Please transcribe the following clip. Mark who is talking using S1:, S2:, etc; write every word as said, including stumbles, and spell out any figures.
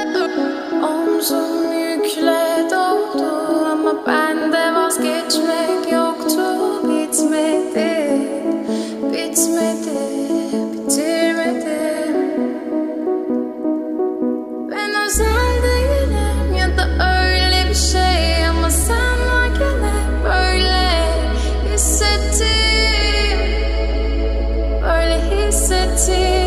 S1: Omzum yükle doldu ama bende vazgeçmek yoktu. Bitmedi, bitmedi, bitirmedim. Ben özel değilim ya da öyle bir şey, ama sen varken hep böyle hissettim, böyle hissettim.